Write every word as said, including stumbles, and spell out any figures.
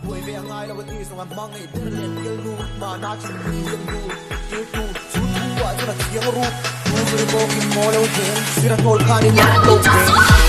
tuổi về ngay là bất kỳ sống mang ngày đến lên yêu nu mà na chỉ đi yêu nu yêu tu su tu à cho là tiếng ru tu người mô kim mô lâu thế sira tol khani nhạc lâu thế